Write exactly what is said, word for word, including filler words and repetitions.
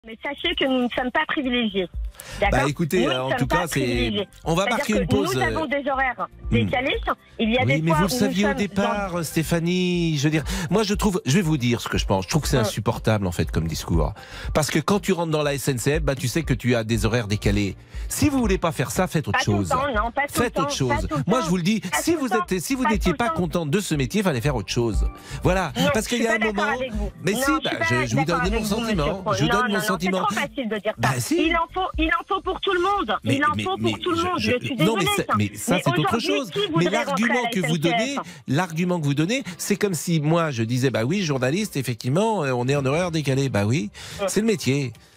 Mais sachez que nous ne sommes pas privilégiés. Bah écoutez, nous, en tout cas, c'est. On va marquer une pause. Nous avons des horaires décalés. Il y a oui, des mais fois vous le où saviez nous au départ, dans... Stéphanie. Je veux dire, moi, je trouve. Je vais vous dire ce que je pense. Je trouve que c'est insupportable en fait comme discours. Parce que quand tu rentres dans la S N C F, bah tu sais que tu as des horaires décalés. Si vous voulez pas faire ça, faites autre pas chose. Tout le temps, non, pas tout faites le autre temps, chose. Moi, je vous le dis. Si vous êtes, si vous n'étiez pas contente de ce métier, il fallait faire autre chose. Voilà. Non, parce qu'il y a un moment. Mais si, bah, je, je vous donne mon sentiment. Je vous donne mon sentiment. C'est trop facile de dire ça. Bah, si. Il en faut, il en faut pour tout le monde. Mais, il en mais, faut mais, pour tout le monde. Je, je, je suis non, désolée. mais, ça, mais ça, c'est autre chose. Mais l'argument que vous donnez, l'argument que vous donnez, c'est comme si moi je disais, bah oui, journaliste, effectivement, on est en horaire décalé. Bah oui, c'est le métier.